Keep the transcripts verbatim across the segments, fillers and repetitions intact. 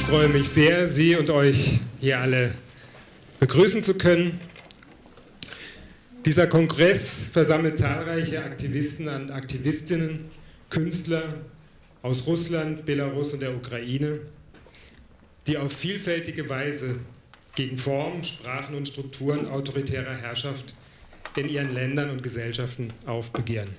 freue mich sehr, Sie und euch hier alle begrüßen zu können. Dieser Kongress versammelt zahlreiche Aktivisten und Aktivistinnen, Künstler aus Russland, Belarus und der Ukraine, die auf vielfältige Weise gegen Formen, Sprachen und Strukturen autoritärer Herrschaft in ihren Ländern und Gesellschaften aufbegehren.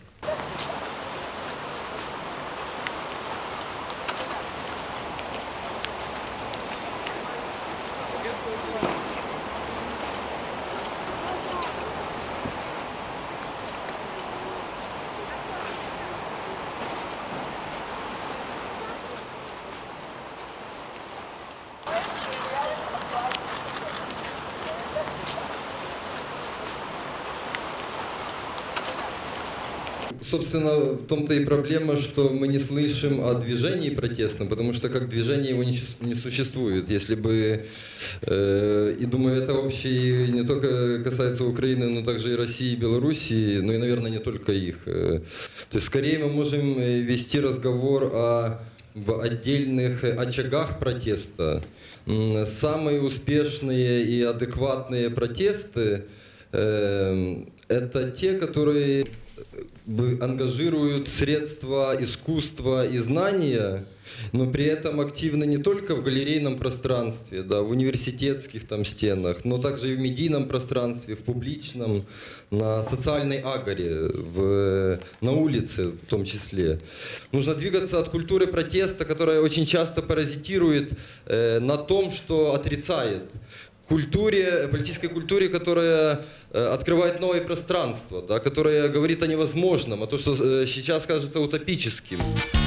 Собственно, в том-то и проблема, что мы не слышим о движении протестном, потому что как движение его не, не существует. Если бы, э, и думаю, это общее не только касается Украины, но также и России, и Белоруссии, ну и, наверное, не только их. То есть, скорее мы можем вести разговор о в отдельных очагах протеста. Самые успешные и адекватные протесты э, это те, которые ангажируют средства искусства и знания, но при этом активны не только в галерейном пространстве, да, в университетских там стенах, но также и в медийном пространстве, в публичном, на социальной агоре, в, на улице в том числе. Нужно двигаться от культуры протеста, которая очень часто паразитирует э, на том, что отрицает. Культуре, политической культуре, которая э, открывает новые пространства, да, которая говорит о невозможном, о том, что э, сейчас кажется утопическим.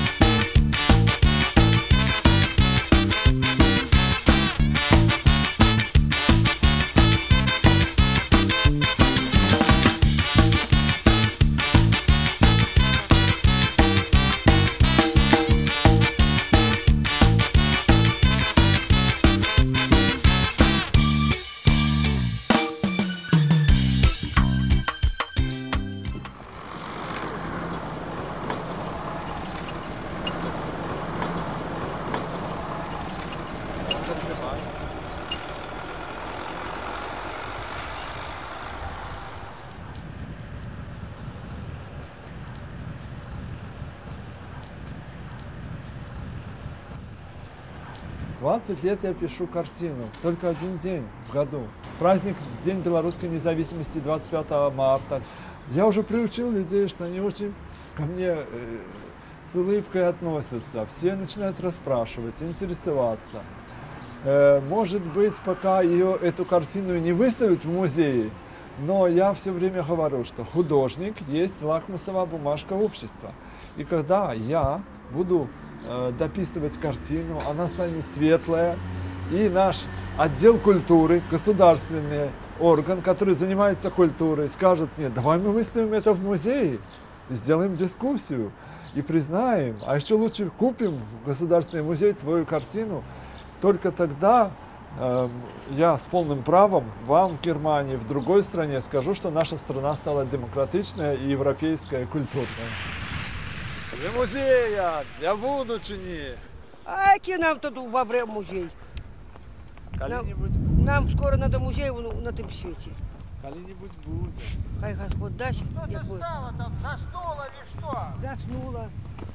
двадцать лет я пишу картину, только один день в году. Праздник День белорусской независимости двадцать пятого марта. Я уже приучил людей, что они очень ко мне э, с улыбкой относятся. Все начинают расспрашивать, интересоваться. Э, может быть, пока ее, эту картину не выставят в музее, но я все время говорю, что художник есть лакмусовая бумажка общества. И когда я буду дописывать картину, она станет светлая, и наш отдел культуры, государственный орган, который занимается культурой, скажет мне: давай мы выставим это в музее, сделаем дискуссию и признаем, а еще лучше купим в Государственный музей твою картину. Только тогда э, я с полным правом вам в Германии, в другой стране скажу, что наша страна стала демократичная и европейская, культурная. Для музея, для будущего. А який нам тут в музей? Нам, нам скоро надо музей на том свете. Коли-нибудь будет. Хай Господь даст. Что ты встала там, заснула или что? Заснула.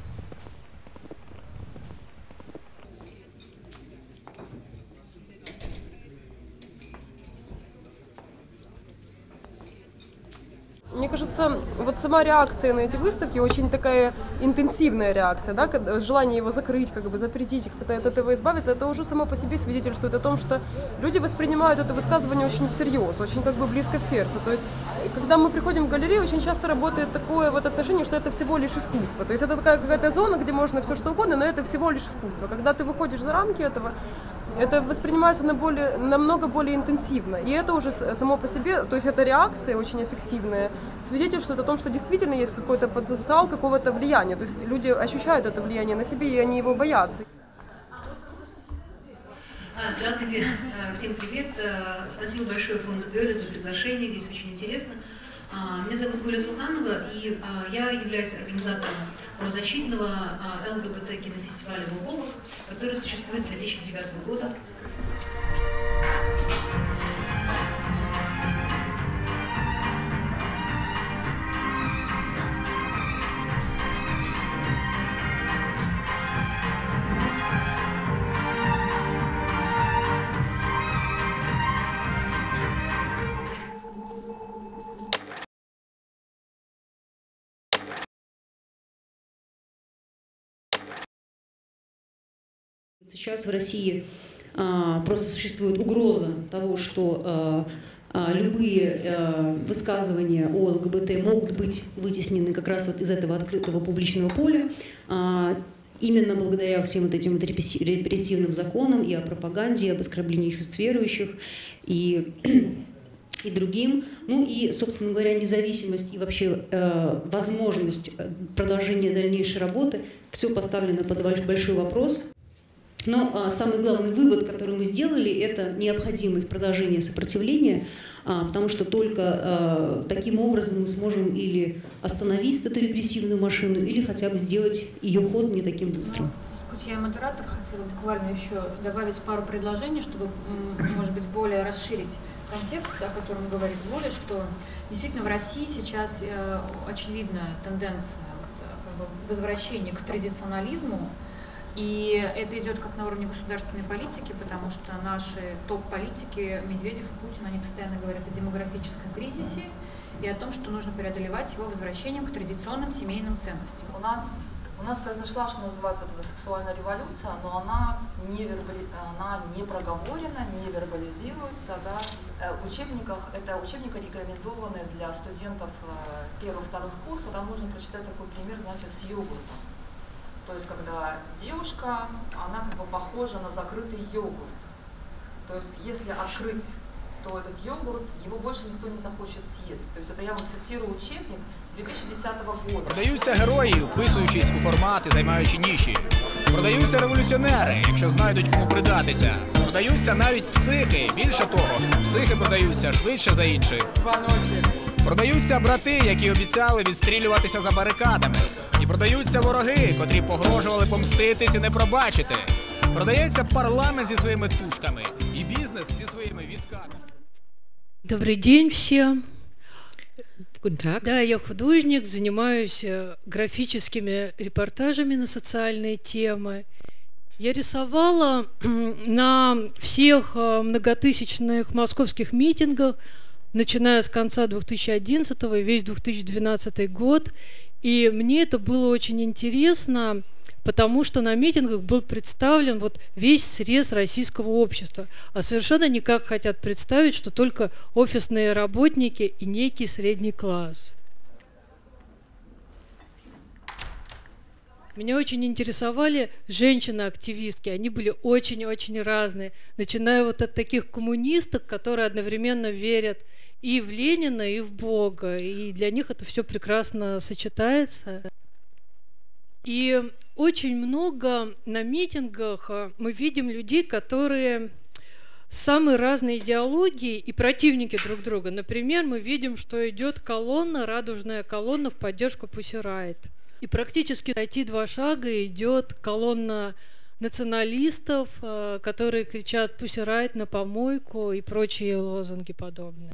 Мне кажется, вот сама реакция на эти выставки очень такая интенсивная реакция, да, желание его закрыть, как бы запретить, как-то от этого избавиться, это уже само по себе свидетельствует о том, что люди воспринимают это высказывание очень всерьез, очень как бы близко в сердце. То есть, когда мы приходим в галерею, очень часто работает такое вот отношение, что это всего лишь искусство. То есть это такая какая-то зона, где можно все что угодно, но это всего лишь искусство. Когда ты выходишь за рамки этого, это воспринимается на более, намного более интенсивно. И это уже само по себе, то есть эта реакция очень эффективная, свидетельствует о том, что действительно есть какой-то потенциал какого-то влияния. То есть люди ощущают это влияние на себе, и они его боятся. Здравствуйте, всем привет. Спасибо большое фонду Гёле за приглашение, здесь очень интересно. Меня зовут Гуля Султанова, и я являюсь организатором правозащитного ЛГБТ-кинофестиваля «Луговок», который существует с две тысячи девятого года. Сейчас в России а, просто существует угроза того, что а, а, любые а, высказывания о ЛГБТ могут быть вытеснены как раз вот из этого открытого публичного поля, а, именно благодаря всем вот этим вот репрессивным законам и о пропаганде, и об оскорблении чувств верующих, и, и другим. Ну и, собственно говоря, независимость и вообще э, возможность продолжения дальнейшей работы, все поставлено под большой вопрос. Но а, самый главный вывод, который мы сделали, это необходимость продолжения сопротивления, а, потому что только а, таким образом мы сможем или остановить эту репрессивную машину, или хотя бы сделать ее ход не таким быстрым. Хоть я модератор, хотела буквально еще добавить пару предложений, чтобы, может быть, более расширить контекст, о котором говорит Воля, что действительно в России сейчас э, очевидная тенденция вот, как бы возвращения к традиционализму. И это идет как на уровне государственной политики, потому что наши топ-политики, Медведев и Путин, они постоянно говорят о демографическом кризисе и о том, что нужно преодолевать его возвращением к традиционным семейным ценностям. У нас, у нас произошла, что называется, вот эта сексуальная революция, но она не, вербали, она не проговорена, не вербализируется. Да. В учебниках, это учебники рекомендованы для студентов первых-вторых курсов, там нужно прочитать такой пример, знаете, с йогуртом. То есть, когда девушка, она как бы похожа на закрытый йогурт. То есть, если открыть, то этот йогурт, его больше никто не захочет съесть. То есть, это я вам цитирую учебник две тисячі десятого года. Продаються герої, вписуючись у формат і займаючи ніші. Продаються революціонери, якщо знайдуть кому придатися. Продаються навіть психи. Більше того, психи продаються швидше за інших. Продаються брати, які обіцяли відстрілюватися за барикадами. І продаються вороги, котрі погрожували помститись і не пробачити. Продається парламент зі своїми тушками і бізнес зі своїми відкатами. Добрый день всем. Guten Tag. Да, я художник, занимаюсь графическими репортажами на социальные темы. Я рисовала на всех многотысячных московских митингах, начиная с конца две тысячи одиннадцатого и весь две тысячи двенадцатый год. И мне это было очень интересно, потому что на митингах был представлен вот весь срез российского общества. А совершенно никак хотят представить, что только офисные работники и некий средний класс. Меня очень интересовали женщины-активистки. Они были очень-очень разные, начиная вот от таких коммунисток, которые одновременно верят и в Ленина, и в Бога. И для них это все прекрасно сочетается. И очень много на митингах мы видим людей, которые самые разные идеологии и противники друг друга. Например, мы видим, что идет колонна, радужная колонна в поддержку Pussy Riot. И практически найти два шага идет колонна националистов, которые кричат «Pussy Riot на помойку» и прочие лозунги подобные.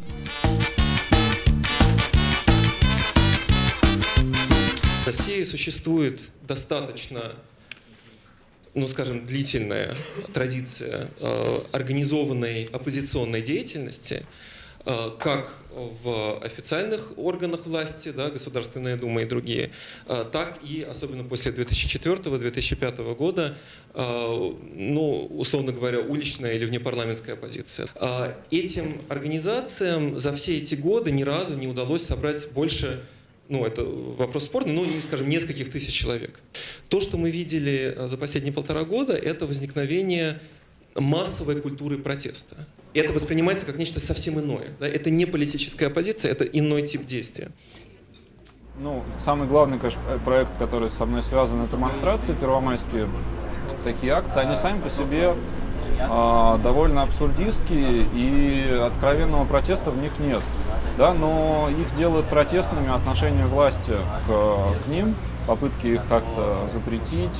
В России существует достаточно, ну скажем, длительная традиция э, организованной оппозиционной деятельности, э, как в официальных органах власти, да, Государственная Дума и другие, э, так и особенно после две тысячи четвёртого — две тысячи пятого года, э, ну, условно говоря, уличная или внепарламентская оппозиция. Э, этим организациям за все эти годы ни разу не удалось собрать больше, ну, это вопрос спорный, но, скажем, нескольких тысяч человек. То, что мы видели за последние полтора года, это возникновение массовой культуры протеста. Это воспринимается как нечто совсем иное. Да? Это не политическая оппозиция, это иной тип действия. Ну, самый главный, конечно, проект, который со мной связан, это демонстрации первомайские. Такие акции, они сами по себе э, довольно абсурдистские, и откровенного протеста в них нет. Да, но их делают протестными отношение власти к, к ним. попытки их как-то запретить,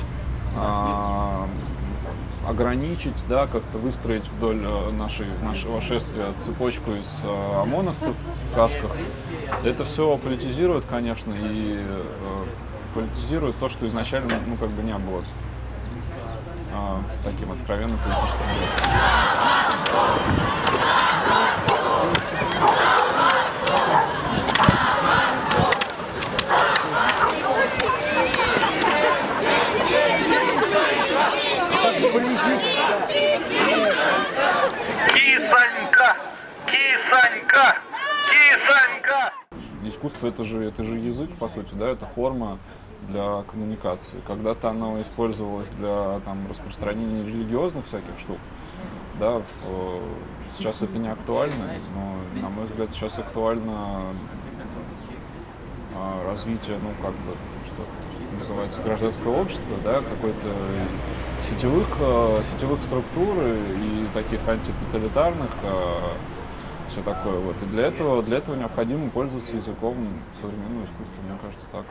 ограничить, да, как-то выстроить вдоль нашей, нашего шествия цепочку из ОМОНовцев в касках. Это все политизирует, конечно, и политизирует то, что изначально, ну, как бы не было таким откровенным политическим действием. Кисонька! Кисонька! Кисонька! Искусство это же, это же язык, по сути, да, это форма для коммуникации. Когда-то оно использовалось для там, распространения религиозных всяких штук, да, сейчас это не актуально, но, на мой взгляд, сейчас актуально развитие, ну, как бы, что, что называется, гражданского общества, да, какой-то сетевых, сетевых структур и таких антитоталитарных, все такое. Вот. И для этого, для этого необходимо пользоваться языком современного искусства, мне кажется, так.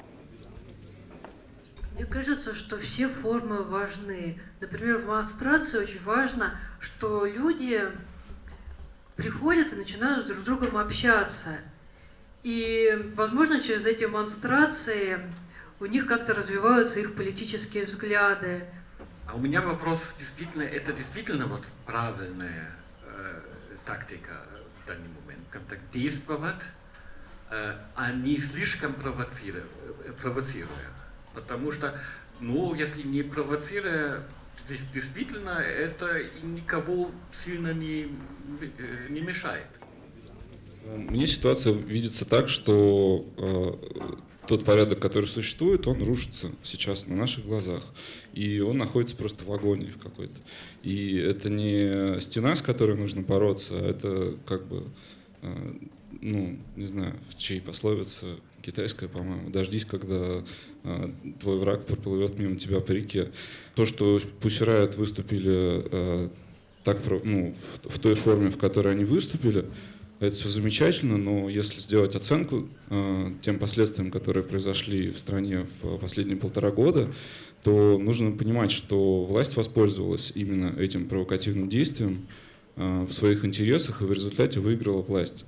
Мне кажется, что все формы важны. Например, в монстрации очень важно, что люди приходят и начинают друг с другом общаться. И, возможно, через эти монстрации у них как-то развиваются их политические взгляды. А у меня вопрос, действительно, это действительно вот правильная э, тактика в данный момент, как действовать, э, а не слишком провоцируя, провоцируя. Потому что, ну, если не провоцируя, действительно, это никого сильно не, не мешает. Мне ситуация видится так, что э, тот порядок, который существует, он рушится сейчас на наших глазах. И он находится просто в агонии в какой-то. И это не стена, с которой нужно бороться, а это как бы, э, ну, не знаю, в чьей пословице, китайская, по-моему, «Дождись, когда э, твой враг проплывет мимо тебя по реке». То, что Pussy Riot выступили э, так, ну, в, в той форме, в которой они выступили, это все замечательно, но если сделать оценку э, тем последствиям, которые произошли в стране в последние полтора года, то нужно понимать, что власть воспользовалась именно этим провокативным действием э, в своих интересах и в результате выиграла власть.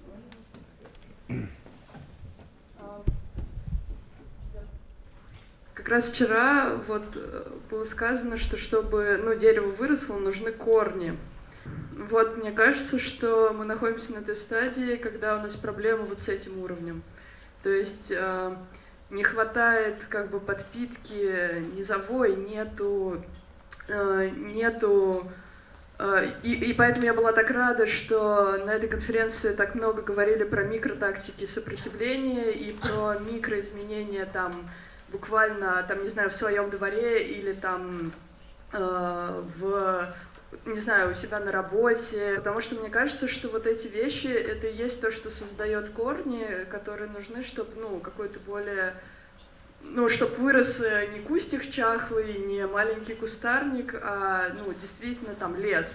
Как раз вчера вот было сказано, что чтобы, ну, дерево выросло, нужны корни. Вот, мне кажется, что мы находимся на той стадии, когда у нас проблема вот с этим уровнем. То есть э, не хватает как бы подпитки низовой, нету, э, нету э, и, и поэтому я была так рада, что на этой конференции так много говорили про микротактики сопротивления и про микроизменения там буквально, там, не знаю, в своем дворе или там э, в... не знаю, у себя на работе, потому что мне кажется, что вот эти вещи, это и есть то, что создает корни, которые нужны, чтобы, ну, какой-то более, ну, чтобы вырос не кустик чахлый, не маленький кустарник, а, ну, действительно там лес.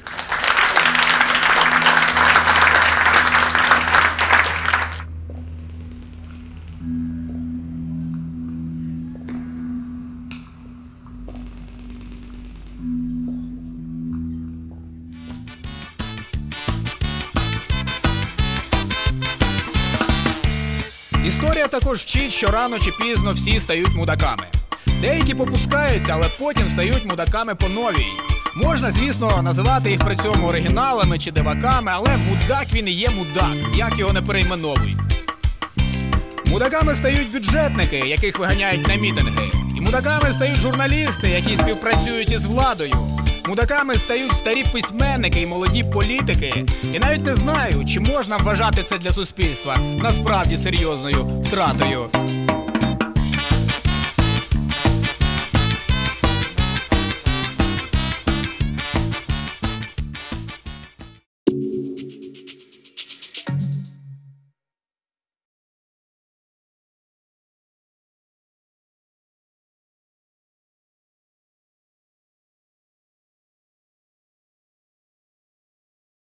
Історія також вчить, що рано чи пізно всі стають мудаками. Деякі попускаються, але потім стають мудаками по новій. Можна, звісно, називати їх при цьому оригіналами чи диваками, але мудак він і є мудак, як його не перейменовуй. Мудаками стають бюджетники, яких виганяють на мітинги. І мудаками стають журналісти, які співпрацюють із владою. Мудаками стають старі письменники і молоді політики. І навіть не знаю, чи можна вважати це для суспільства насправді серйозною втратою